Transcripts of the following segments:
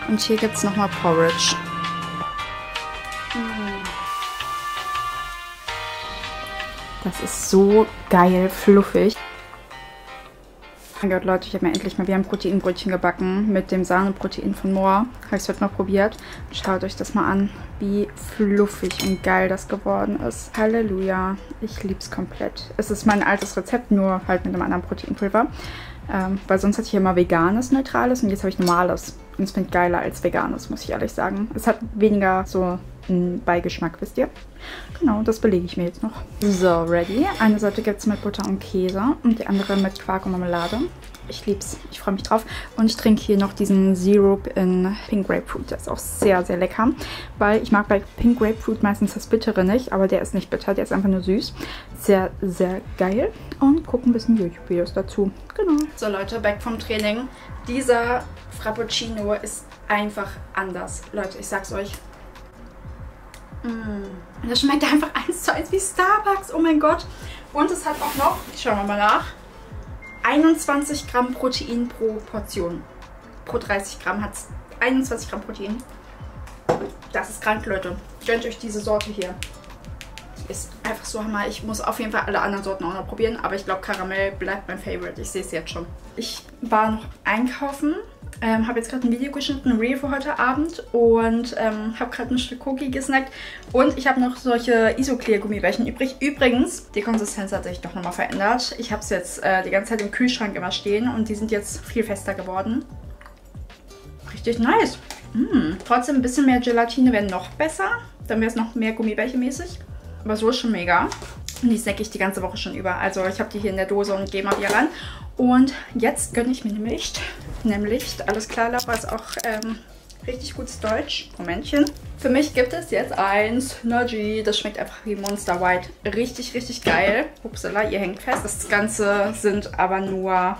Und hier gibt es nochmal Porridge. Das ist so geil fluffig. Oh mein Gott, Leute, ich habe mir endlich mal wieder ein Proteinbrötchen gebacken mit dem Sahneprotein von Moa. Habe ich es heute mal probiert. Schaut euch das mal an, wie fluffig und geil das geworden ist. Halleluja. Ich liebe es komplett. Es ist mein altes Rezept, nur halt mit einem anderen Proteinpulver. Weil sonst hatte ich ja immer veganes, neutrales und jetzt habe ich normales. Und es finde ich geiler als veganes, muss ich ehrlich sagen. Es hat weniger so einen Beigeschmack, wisst ihr? Genau, das belege ich mir jetzt noch. So, ready. Eine Seite gibt es mit Butter und Käse und die andere mit Quark und Marmelade. Ich lieb's. Ich freue mich drauf. Und ich trinke hier noch diesen Sirup in Pink Grapefruit. Der ist auch sehr, sehr lecker. Weil ich mag bei Pink Grapefruit meistens das Bittere nicht. Aber der ist nicht bitter. Der ist einfach nur süß. Sehr, sehr geil. Und gucken ein bisschen YouTube-Videos dazu. Genau. So Leute, back vom Training. Dieser Frappuccino ist einfach anders. Leute, ich sag's euch. Das schmeckt einfach 1:1 wie Starbucks. Oh mein Gott. Und es hat auch noch, schauen wir mal nach, 21 Gramm Protein pro Portion. Pro 30 Gramm hat es 21 Gramm Protein. Das ist krank, Leute. Gönnt euch diese Sorte hier. Die ist einfach so hammer. Ich muss auf jeden Fall alle anderen Sorten auch noch probieren. Aber ich glaube, Karamell bleibt mein Favorite. Ich sehe es jetzt schon. Ich war noch einkaufen. Habe jetzt gerade ein Video geschnitten, ein Reel für heute Abend. Und habe gerade ein Stück Cookie gesnackt. Und ich habe noch solche Isoclear-Gummibärchen übrig. Übrigens, die Konsistenz hat sich doch nochmal verändert. Ich habe es jetzt die ganze Zeit im Kühlschrank immer stehen. Und die sind jetzt viel fester geworden. Richtig nice. Trotzdem ein bisschen mehr Gelatine wäre noch besser. Dann wäre es noch mehr Gummibärchen-mäßig. Aber so ist schon mega. Und die snacke ich die ganze Woche schon über. Also ich habe die hier in der Dose und gehe mal wieder ran. Und jetzt gönne ich mir nämlich, alles klar, Laura ist auch richtig gutes Deutsch. Momentchen. Für mich gibt es jetzt ein Snudgy. Das schmeckt einfach wie Monster White. Richtig, richtig geil. Upsala, ihr hängt fest. Das Ganze sind aber nur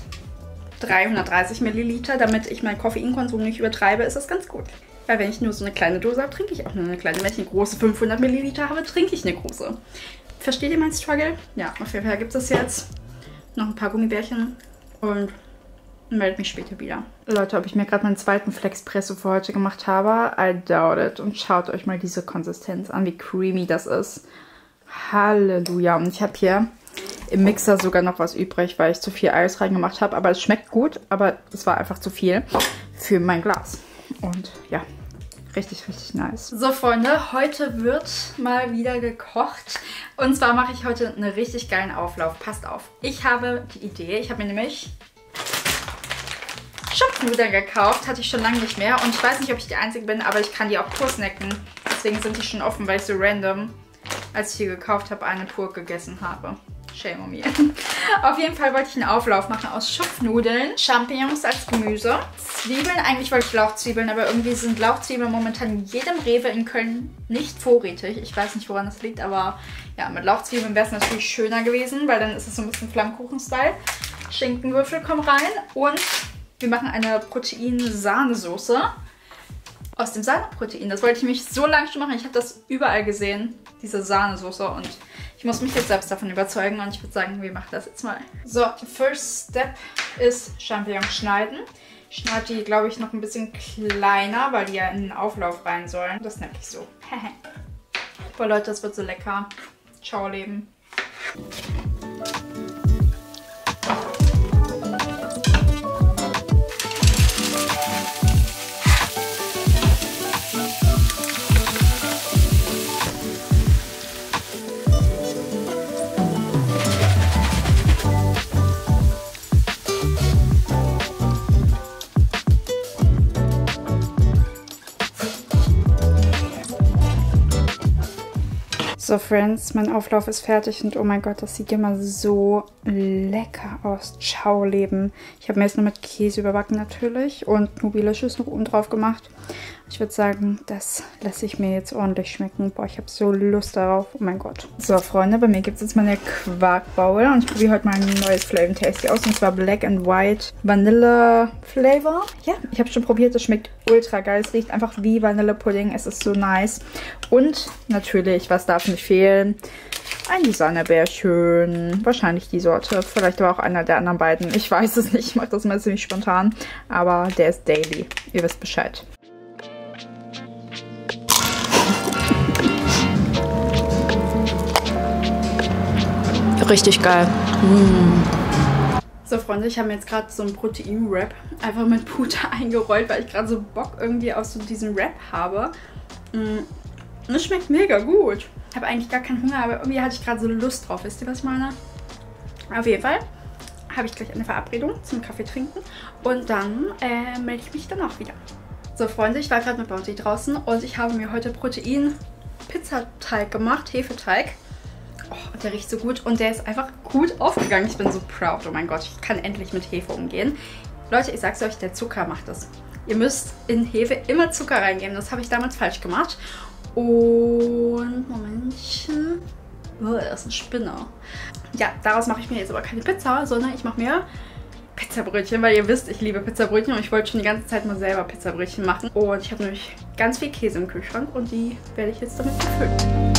330 Milliliter. Damit ich meinen Koffeinkonsum nicht übertreibe, ist das ganz gut. Weil wenn ich nur so eine kleine Dose habe, trinke ich auch nur eine kleine. Wenn ich eine große 500 Milliliter habe, trinke ich eine große. Versteht ihr meinen Struggle? Ja, auf jeden Fall gibt es jetzt noch ein paar Gummibärchen und melde mich später wieder. Leute, ob ich mir gerade meinen zweiten Flexpresso für heute gemacht habe, I doubt it. Und schaut euch mal diese Konsistenz an, wie creamy das ist. Halleluja. Und ich habe hier im Mixer sogar noch was übrig, weil ich zu viel Eis reingemacht habe. Aber es schmeckt gut, aber es war einfach zu viel für mein Glas. Und ja, richtig, richtig nice. So, Freunde, heute wird mal wieder gekocht. Und zwar mache ich heute einen richtig geilen Auflauf. Passt auf. Ich habe die Idee, ich habe mir nämlich Schupfnudeln gekauft. Hatte ich schon lange nicht mehr. Und ich weiß nicht, ob ich die Einzige bin, aber ich kann die auch pur snacken. Deswegen sind die schon offen, weil ich so random, als ich die gekauft habe, eine pur gegessen habe. Shame on me. Auf jeden Fall wollte ich einen Auflauf machen aus Schupfnudeln, Champignons als Gemüse, Zwiebeln. Eigentlich wollte ich Lauchzwiebeln, aber irgendwie sind Lauchzwiebeln momentan in jedem Rewe in Köln nicht vorrätig. Ich weiß nicht, woran das liegt, aber ja, mit Lauchzwiebeln wäre es natürlich schöner gewesen, weil dann ist es so ein bisschen Flammkuchen-Style. Schinkenwürfel kommen rein und wir machen eine Protein-Sahnesoße aus dem Sahneprotein. Das wollte ich mich so lange schon machen. Ich habe das überall gesehen, diese Sahnesoße, und ich muss mich jetzt selbst davon überzeugen und ich würde sagen, wir machen das jetzt mal. So, first step ist Champignons schneiden. Ich schneide die, glaube ich, noch ein bisschen kleiner, weil die ja in den Auflauf rein sollen. Das nenne ich so. Boah, Leute, das wird so lecker. Ciao, Leben. So, Friends, mein Auflauf ist fertig und oh mein Gott, das sieht immer so lecker aus. Ciao, Leben. Ich habe mir jetzt nur mit Käse überbacken natürlich und Nubilicious noch oben drauf gemacht. Ich würde sagen, das lasse ich mir jetzt ordentlich schmecken. Boah, ich habe so Lust darauf. Oh mein Gott. So, Freunde, bei mir gibt es jetzt meine Quarkbowl und ich probiere heute mal ein neues Flavor Tasty aus. Und zwar Black and White Vanille Flavor. Ja, ich habe schon probiert. Das schmeckt ultra geil. Es riecht einfach wie Vanillepudding. Es ist so nice. Und natürlich, was darf nicht nicht fehlen. Ein Designerbärchen, wahrscheinlich die Sorte, vielleicht aber auch einer der anderen beiden. Ich weiß es nicht, ich mache das mal ziemlich spontan, aber der ist daily. Ihr wisst Bescheid. Richtig geil. So Freunde, ich habe mir jetzt gerade so einen Protein-Wrap einfach mit Butter eingerollt, weil ich gerade so Bock irgendwie auf so diesen Wrap habe. Und es schmeckt mega gut. Ich habe eigentlich gar keinen Hunger, aber irgendwie hatte ich gerade so Lust drauf. Wisst ihr, was ich meine? Auf jeden Fall habe ich gleich eine Verabredung zum Kaffee trinken. Und dann melde ich mich danach wieder. So Freunde, ich war gerade mit Bounty draußen und ich habe mir heute Protein-Pizzateig gemacht, Hefeteig. Oh, und der riecht so gut und der ist einfach gut aufgegangen. Ich bin so proud. Oh mein Gott, ich kann endlich mit Hefe umgehen. Leute, ich sag's euch, der Zucker macht das. Ihr müsst in Hefe immer Zucker reingeben. Das habe ich damals falsch gemacht. Und Momentchen. Oh, das ist eine Spinne. Ja, daraus mache ich mir jetzt aber keine Pizza, sondern ich mache mir Pizzabrötchen, weil ihr wisst, ich liebe Pizzabrötchen und ich wollte schon die ganze Zeit mal selber Pizzabrötchen machen. Und ich habe nämlich ganz viel Käse im Kühlschrank und die werde ich jetzt damit befüllen.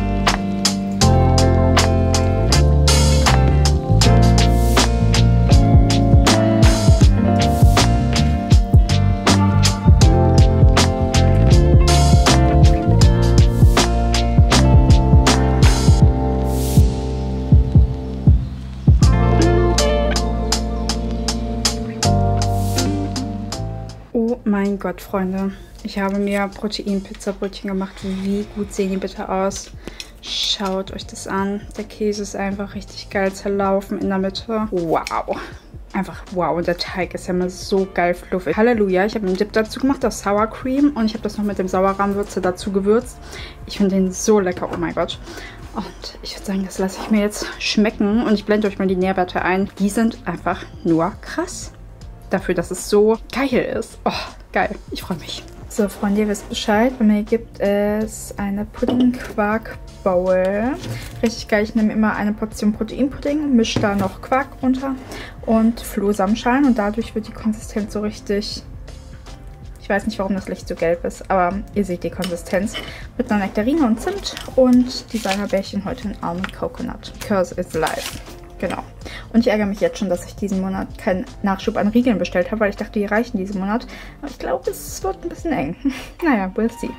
Oh mein Gott, Freunde. Ich habe mir Protein-Pizzabrötchen gemacht. Wie gut sehen die bitte aus? Schaut euch das an. Der Käse ist einfach richtig geil zerlaufen in der Mitte. Wow. Einfach wow. Und der Teig ist ja mal so geil fluffig. Halleluja. Ich habe einen Dip dazu gemacht aus Sour Cream. Und ich habe das noch mit dem Sauerrahmwürze dazu gewürzt. Ich finde den so lecker. Oh mein Gott. Und ich würde sagen, das lasse ich mir jetzt schmecken. Und ich blende euch mal die Nährwerte ein. Die sind einfach nur krass. Dafür, dass es so geil ist. Oh, geil. Ich freue mich. So, Freunde, ihr wisst Bescheid. Bei mir gibt es eine Pudding-Quark-Bowl. Richtig geil. Ich nehme immer eine Portion Proteinpudding, mische da noch Quark runter und Flohsamenschalen. Und dadurch wird die Konsistenz so richtig... Ich weiß nicht, warum das Licht so gelb ist, aber ihr seht die Konsistenz. Mit einer Nektarine und Zimt und Designerbärchen heute in Almond Coconut. Curse is life. Genau. Und ich ärgere mich jetzt schon, dass ich diesen Monat keinen Nachschub an Riegeln bestellt habe, weil ich dachte, die reichen diesen Monat. Aber ich glaube, es wird ein bisschen eng. Naja, we'll see.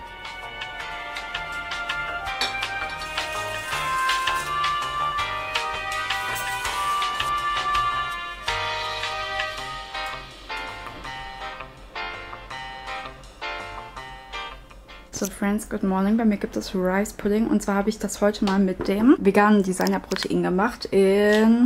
So Friends, good morning. Bei mir gibt es Rice Pudding und zwar habe ich das heute mal mit dem veganen Designer-Protein gemacht in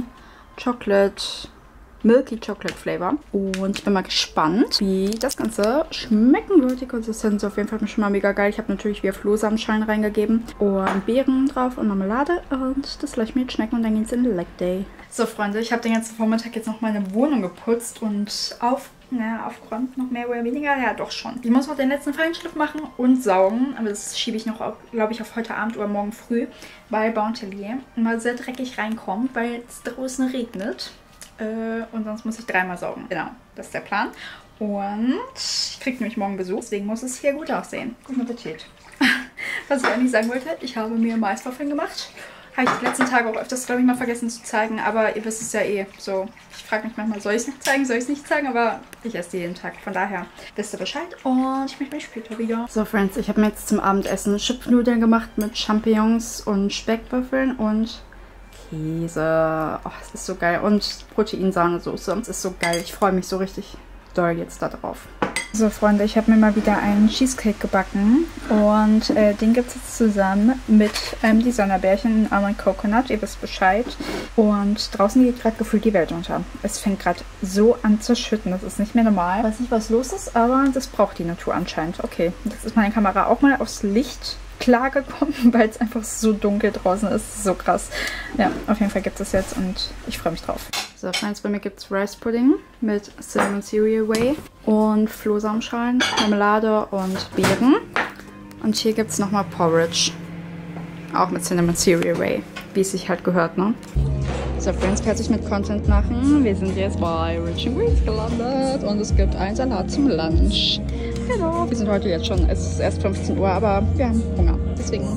Milky Chocolate Flavor. Und ich bin mal gespannt, wie das Ganze schmecken wird. Die Konsistenz ist auf jeden Fall schon mal mega geil. Ich habe natürlich wieder Flohsamenschalen reingegeben und Beeren drauf und Marmelade und das lasse ich mir jetzt schmecken und dann geht es in den Leg Day. So Freunde, ich habe den ganzen Vormittag jetzt noch meine Wohnung geputzt und aufgeräumt, noch mehr oder weniger. Ja, doch schon. Ich muss noch den letzten Feinschliff machen und saugen. Aber das schiebe ich noch, glaube ich, auf heute Abend oder morgen früh bei Bounty mal sehr dreckig reinkommt, weil es draußen regnet. Und sonst muss ich dreimal saugen. Genau, das ist der Plan. Und ich kriege nämlich morgen Besuch, deswegen muss es hier gut aussehen. Guten Appetit. Was ich eigentlich sagen wollte, ich habe mir Maiswaffeln gemacht. Habe ich die letzten Tage auch öfters, glaube ich, mal vergessen zu zeigen. Aber ihr wisst es ja eh. So, ich frage mich manchmal, soll ich es noch zeigen, soll ich es nicht zeigen? Aber ich esse die jeden Tag. Von daher wisst ihr Bescheid. Und ich melde mich später wieder. So, Friends, ich habe mir jetzt zum Abendessen Chipnudeln gemacht mit Champignons und Speckwürfeln und Käse. Oh, es ist so geil. Und Proteinsahnesoße. Es ist so geil. Ich freue mich so richtig doll jetzt da drauf. So Freunde, ich habe mir mal wieder einen Cheesecake gebacken und den gibt es jetzt zusammen mit einem Designerbärchen in Almond Coconut, ihr wisst Bescheid. Und draußen geht gerade gefühlt die Welt unter. Es fängt gerade so an zu schütten, das ist nicht mehr normal. Ich weiß nicht, was los ist, aber das braucht die Natur anscheinend. Okay, jetzt ist meine Kamera auch mal aufs Licht klar gekommen, weil es einfach so dunkel draußen ist. So krass. Ja, auf jeden Fall gibt es jetzt und ich freue mich drauf. So, Friends, bei mir gibt es Rice Pudding mit Cinnamon Cereal Whey und Flohsamenschalen, Marmelade und Beeren. Und hier gibt es nochmal Porridge. Auch mit Cinnamon Cereal Whey, wie es sich halt gehört, ne? So, Friends, fertig mit Content machen. Wir sind jetzt bei Rich & Greens gelandet und es gibt einen Salat zum Lunch. Genau. Wir sind heute jetzt schon, es ist erst 15 Uhr, aber wir haben Hunger. Deswegen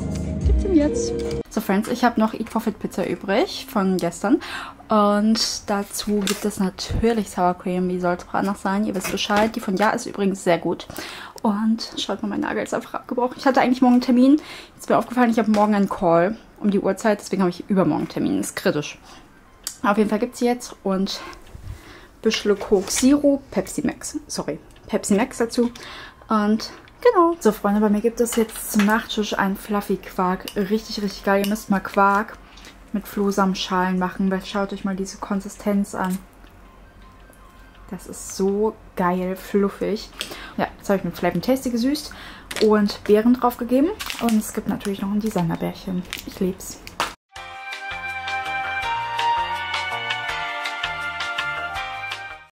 gibt's denn jetzt? So Friends, ich habe noch Eat for Fit Pizza übrig von gestern. Und dazu gibt es natürlich Sour Cream. Wie soll es anders sein? Ihr wisst Bescheid. Die von Ja ist übrigens sehr gut. Und schaut mal, mein Nagel ist einfach abgebrochen. Ich hatte eigentlich morgen einen Termin. Jetzt ist mir aufgefallen, ich habe morgen einen Call um die Uhrzeit. Deswegen habe ich übermorgen einen Termin. Das ist kritisch. Auf jeden Fall gibt es sie jetzt. Und bisschen Coke Zero, Pepsi Max dazu. Und genau. So Freunde, bei mir gibt es jetzt zum Nachtisch einen Fluffy Quark. Richtig, richtig geil. Ihr müsst mal Quark mit Flohsamenschalen machen, weil schaut euch mal diese Konsistenz an. Das ist so geil, fluffig. Ja, jetzt habe ich mit Flavor Tasty gesüßt und Beeren drauf gegeben. Und es gibt natürlich noch ein Designerbärchen. Ich lieb's.